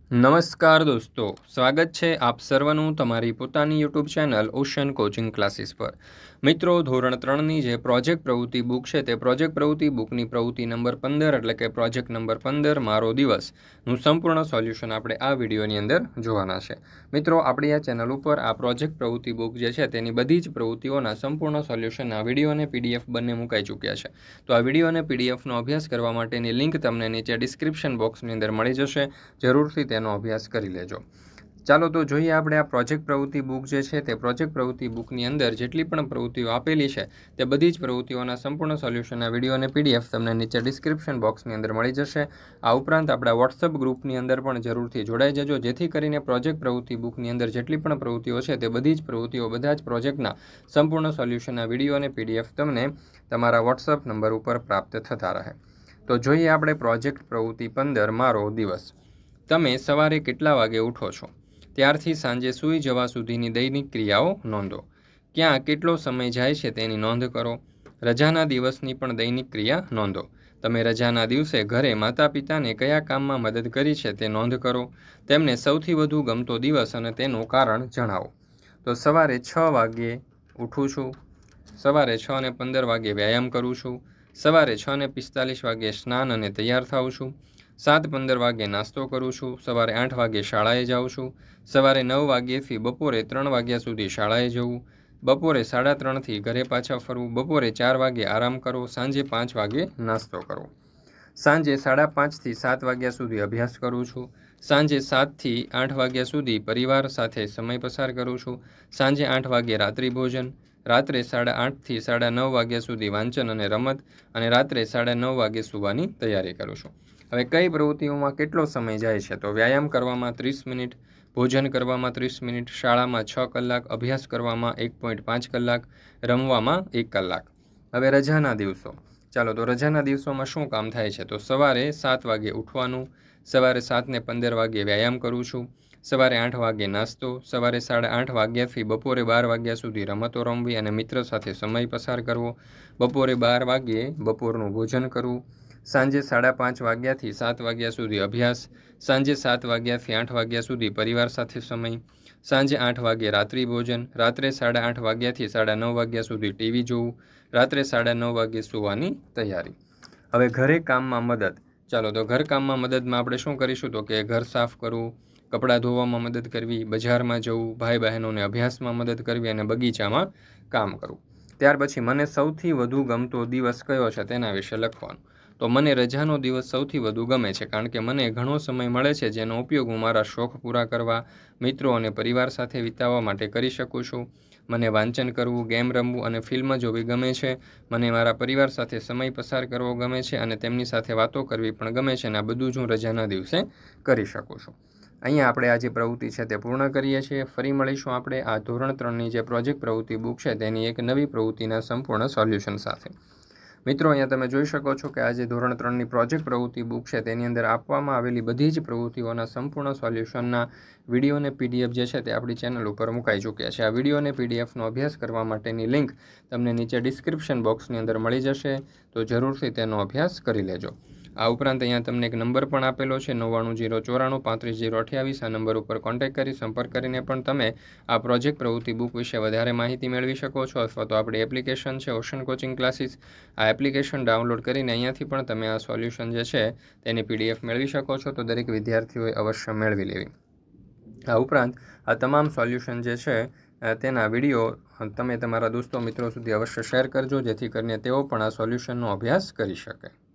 નમસ્કાર દોસ્તો, સ્વાગત છે આપ સર્વનું તમારી પોતાની YouTube channel ocean coaching classes પર। મિત્રો, ધોરણ 3ની જે પ્રોજેક્ટ પ્રવૃત્તિ બુક છે તે પ્રોજેક્ટ પ્રવૃત્તિ બુકની પ્રવૃત્તિ નંબર 15 એટલે કે પ્રોજેક્ટ નંબર 15 મારો દિવસનું સંપૂર્ણ સોલ્યુશન આપણે આ વિડીયોની અંદર જોવાના છે। મિત્રો, આપણી આ ચેનલ ઉપર આ પ્રોજેક્ટ પ્રવૃત્તિ બુક જે છે તેની બધી જ પ્રવૃત્તિઓના સંપૂર્ણ સોલ્યુશનના વિડીયો અને પીડીએફ બંને મુકાઈ ચૂક્યા છે। તો આ વિડીયો અને પીડીએફનો અભ્યાસ કરવા માટેની લિંક તમને નીચે ડિસ્ક્રિપ્શન બોક્સની અંદર મળી જશે, જરૂરથી તેનો અભ્યાસ કરી લેજો। ચાલો તો જોઈએ આપણે આ પ્રોજેક્ટ પ્રવૃત્તિ બુક જે છે તે પ્રોજેક્ટ પ્રવૃત્તિ બુકની અંદર જેટલી પણ પ્રવૃત્તિઓ આપેલી છે તે બધી જ પ્રવૃત્તિઓના સંપૂર્ણ સોલ્યુશનના વિડીયો અને પીડીએફ તમને નીચે ડિસ્ક્રિપ્શન બોક્સની અંદર મળી જશે। આ ઉપરાંત આપણા વોટ્સઅપ ગ્રુપની અંદર પણ જરૂરથી જોડાઈ જજો, જેથી કરીને પ્રોજેક્ટ પ્રવૃત્તિ બુકની અંદર જેટલી પણ પ્રવૃત્તિઓ છે તે બધી જ પ્રવૃત્તિઓ બધા જ પ્રોજેક્ટના સંપૂર્ણ સોલ્યુશનના વિડીયો અને પીડીએફ તમને તમારા વોટ્સઅપ નંબર ઉપર પ્રાપ્ત થતા રહે। તો જોઈએ આપણે પ્રોજેક્ટ પ્રવૃત્તિ 15 મારો દિવસ। તમે સવારે કેટલા વાગે ઉઠો છો, ત્યારથી સાંજે સૂઈ જવા સુધીની દૈનિક ક્રિયાઓ નોંધો। ક્યાં કેટલો સમય જાય છે તેની નોંધ કરો। રજાના દિવસની પણ દૈનિક ક્રિયા નોંધો। તમે રજાના દિવસે ઘરે માતા પિતાને કયા કામમાં મદદ કરી છે તે નોંધ કરો। તેમને સૌથી વધુ ગમતો દિવસ અને તેનું કારણ જણાવો। તો સવારે 6 વાગ્યે ઉઠું છું, સવારે 6:15 વાગ્યે વ્યાયામ કરું છું, સવારે 6:45 વાગ્યે સ્નાન અને તૈયાર થાઉં છું, 7:15 વાગ્યે નાસ્તો કરું છું, સવારે 8 વાગ્યે શાળાએ જાઉં છું, સવારે 9 વાગ્યેથી બપોરે 3 વાગ્યા સુધી શાળાએ જવું, બપોરે 3:30થી ઘરે પાછા ફરવું, બપોરે 4 વાગ્યે આરામ કરો, સાંજે 5 વાગ્યે નાસ્તો કરવો, સાંજે 5:30થી 7 વાગ્યા સુધી અભ્યાસ કરું છું, સાંજે 7થી 8 વાગ્યા સુધી પરિવાર સાથે સમય પસાર કરું છું, સાંજે 8 વાગ્યે રાત્રિ ભોજન, રાત્રે 8:30થી 9:30 વાગ્યા સુધી વાંચન અને રમત, અને રાત્રે 9:30 વાગ્યે સૂવાની તૈયારી કરું છું। હવે કઈ પ્રવૃત્તિઓમાં કેટલો સમય જાય છે? તો વ્યાયામ કરવામાં 30 મિનિટ, ભોજન કરવામાં 30 મિનિટ, શાળામાં 6 કલાક, અભ્યાસ કરવામાં 1.5 કલાક, રમવામાં 1 કલાક। હવે રજાના દિવસો, ચાલો તો રજાના દિવસોમાં શું કામ થાય છે? તો સવારે 7 વાગ્યે ઉઠવાનું, સવારે 7:15 વાગ્યે વ્યાયામ કરું છું, સવારે 8 વાગ્યે નાસ્તો, સવારે 8:30 વાગ્યાથી બપોરે 12 વાગ્યા સુધી રમતો રમવી અને મિત્ર સાથે સમય પસાર કરવો, બપોરે 12 વાગ્યે બપોરનું ભોજન કરવું, સાંજે 5:30 વાગ્યાથી 7 વાગ્યા સુધી અભ્યાસ, સાંજે 7 વાગ્યાથી 8 વાગ્યા સુધી પરિવાર સાથે સમય, સાંજે 8 વાગ્યે રાત્રિ ભોજન, રાત્રે 8:30 વાગ્યાથી 9:30 વાગ્યા સુધી ટીવી જોવું, રાત્રે 9:30 વાગ્યે સૂવાની તૈયારી। હવે ઘરે કામમાં મદદ, ચાલો તો ઘરકામમાં મદદમાં આપણે શું કરીશું? તો કે ઘર સાફ કરવું, કપડાં ધોવામાં મદદ કરવી, બજારમાં જવું, ભાઈ બહેનોને અભ્યાસમાં મદદ કરવી અને બગીચામાં કામ કરવું। ત્યાર પછી મને સૌથી વધુ ગમતો દિવસ કયો છે તેના વિશે લખવાનું। તો મને રજાનો દિવસ સૌથી વધુ ગમે છે, કારણ કે મને ઘણો સમય મળે છે જેનો ઉપયોગ હું મારા શોખ પૂરા કરવા, મિત્રો અને પરિવાર સાથે વિતાવવા માટે કરી શકું છું। મને વાંચન કરવું, ગેમ રમવું અને ફિલ્મ જોવી ગમે છે। મને મારા પરિવાર સાથે સમય પસાર કરવો ગમે છે અને તેમની સાથે વાતો કરવી પણ ગમે છે, અને આ બધું જ હું રજાના દિવસે કરી શકું છું। અહીંયા આપણે આ જે પ્રવૃત્તિ છે તે પૂર્ણ કરીએ છીએ। ફરી મળીશું આપણે આ ધોરણ 3ની જે પ્રોજેક્ટ પ્રવૃત્તિ બુક છે તેની એક નવી પ્રવૃત્તિના સંપૂર્ણ સોલ્યુશન સાથે। મિત્રો, અહીંયા તમે જોઈ શકો છો કે આ જે ધોરણ 3ની પ્રોજેક્ટ પ્રવૃત્તિ બુક છે તેની અંદર આપવામાં આવેલી બધી જ પ્રવૃત્તિઓના સંપૂર્ણ સોલ્યુશનના વિડીયો અને પીડીએફ જે છે તે આપણી ચેનલ ઉપર મુકાઈ ચૂક્યા છે। આ વિડીયો અને પીડીએફનો અભ્યાસ કરવા માટેની લિંક તમને નીચે ડિસ્ક્રિપ્શન બોક્સની અંદર મળી જશે, તો જરૂરથી તેનો અભ્યાસ કરી લેજો। આ ઉપરાંત અહીંયા તમને એક નંબર પણ આપેલો છે 9904935028। આ નંબર ઉપર કોન્ટેક્ટ કરી સંપર્ક કરીને પણ તમે આ પ્રોજેક્ટ પ્રવૃત્તિ બુક વિશે વધારે માહિતી મેળવી શકો છો, અથવા તો આપણી એપ્લિકેશન છે ઓશન કોચિંગ ક્લાસીસ, આ એપ્લિકેશન ડાઉનલોડ કરીને અહીંયાથી પણ તમે આ સોલ્યુશન જે છે તેની પીડીએફ મેળવી શકો છો, તો દરેક વિદ્યાર્થીઓએ અવશ્ય મેળવી લેવી। આ ઉપરાંત આ તમામ સોલ્યુશન જે છે તેના વિડીયો તમે તમારા દોસ્તો મિત્રો સુધી અવશ્ય શેર કરજો, જેથી કરીને તેઓ પણ આ સોલ્યુશનનો અભ્યાસ કરી શકે।